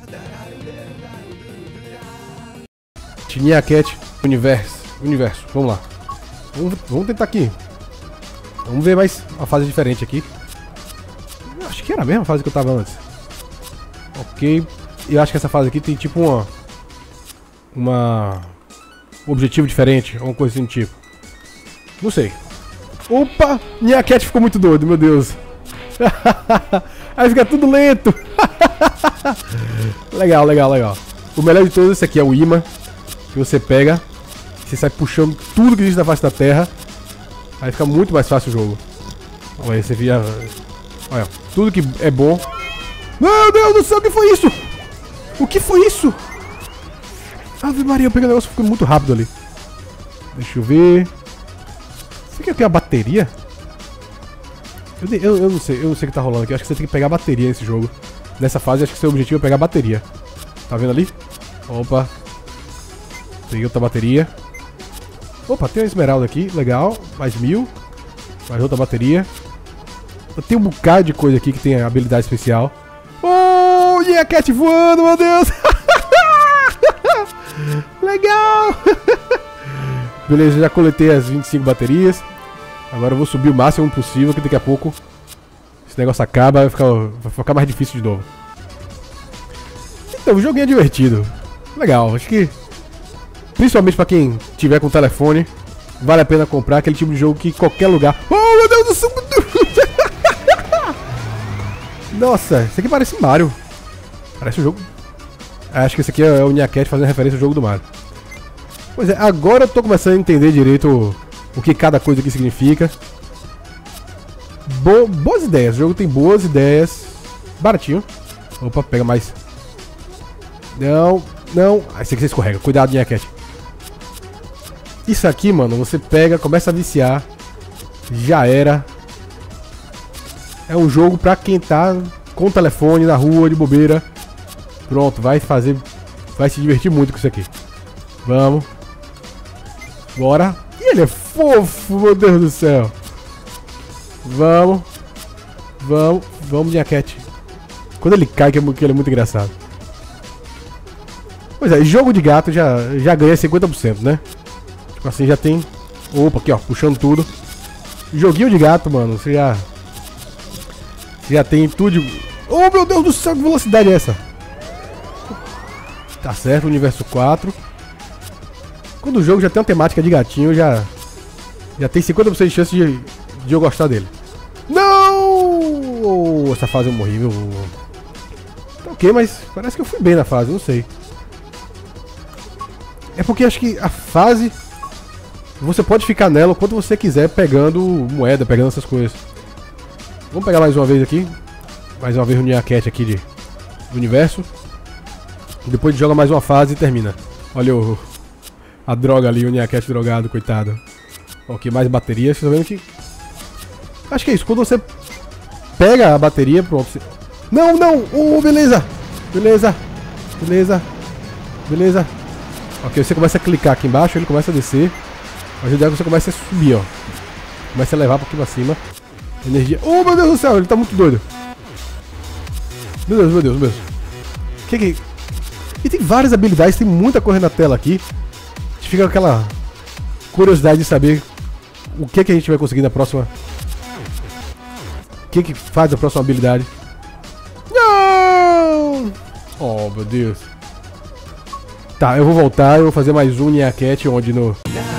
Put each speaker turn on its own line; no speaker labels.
Nyan Cat Universo. Vamos lá. Vamos tentar aqui. Vamos ver mais uma fase diferente aqui. Eu acho que era a mesma fase que eu tava antes. Ok. Eu acho que essa fase aqui tem tipo um objetivo diferente, alguma coisa assim do tipo. Não sei. Opa! Nyan Cat ficou muito doido, meu Deus. Aí fica tudo lento. Legal. O melhor de todos, esse aqui é o imã. Que você pega, você sai puxando tudo que existe na face da terra. Aí fica muito mais fácil o jogo. Olha aí, você via. Olha, tudo que é bom. Meu Deus do céu, o que foi isso? O que foi isso? Ave Maria, eu peguei o negócio ficando muito rápido ali. Deixa eu ver. Você quer ter a bateria? Eu não sei o que tá rolando aqui. Eu acho que você tem que pegar a bateria nesse jogo. Nessa fase, acho que seu objetivo é pegar a bateria. Tá vendo ali? Opa. Peguei outra bateria. Opa, tem uma esmeralda aqui, legal. Mais 1000. Mais outra bateria. Tem um bocado de coisa aqui que tem habilidade especial. Oh, Nyan Cat voando, meu Deus. Legal. Beleza, já coletei as 25 baterias. Agora eu vou subir o máximo possível, que daqui a pouco esse negócio acaba, vai ficar mais difícil de novo. Então, o joguinho é divertido. Legal, acho que principalmente pra quem tiver com telefone, vale a pena comprar aquele tipo de jogo que em qualquer lugar... Oh, meu Deus do céu! Nossa, isso aqui parece Mario. Parece um jogo... Acho que esse aqui é o Nyan Cat fazendo referência ao jogo do Mario. Pois é, agora eu tô começando a entender direito o que cada coisa aqui significa. Boas ideias, o jogo tem boas ideias. Baratinho. Opa, pega mais. Não. Esse aqui você escorrega, cuidado, Nyan Cat. Isso aqui, mano, você pega, começa a viciar. Já era. É um jogo pra quem tá com o telefone na rua, de bobeira. Pronto, vai se divertir muito com isso aqui. Vamos. Bora. E ele é fofo, meu Deus do céu. Vamos, Nyan Cat. Quando ele cai, que ele é muito engraçado. Pois é, jogo de gato já ganha 50%, né? Tipo assim, já tem... Opa, aqui ó, puxando tudo. Joguinho de gato, mano, você já tem tudo de... Oh, meu Deus do céu, que velocidade é essa? Tá certo, Universo 4. Quando o jogo já tem uma temática de gatinho, já tem 50% de chance de eu gostar dele. Não! Oh, essa fase eu morri, viu? Tá ok, mas parece que eu fui bem na fase, não sei. É porque acho que a fase... Você pode ficar nela o quanto você quiser pegando moeda, pegando essas coisas. Vamos pegar mais uma vez aqui. Mais uma vez o Nyan Cat aqui do universo. E depois a gente joga mais uma fase e termina. Olha a droga ali, o Nyan Cat drogado, coitado. Ok, mais bateria. Vocês estão vendo que... Acho que é isso. Quando você pega a bateria, pronto. Você... Não! Oh, beleza! Beleza. Ok, você começa a clicar aqui embaixo, ele começa a descer. Mas o ideal é que você comece a subir, ó. Começa a levar pra aqui pra cima. Energia. Oh, meu Deus do céu, ele tá muito doido. Meu Deus. Que... E tem várias habilidades, tem muita coisa na tela aqui. A gente fica com aquela curiosidade de saber o que a gente vai conseguir na próxima. O que faz a próxima habilidade. Não! Oh, meu Deus. Tá, eu vou voltar, eu vou fazer mais um Nyan Cat onde no...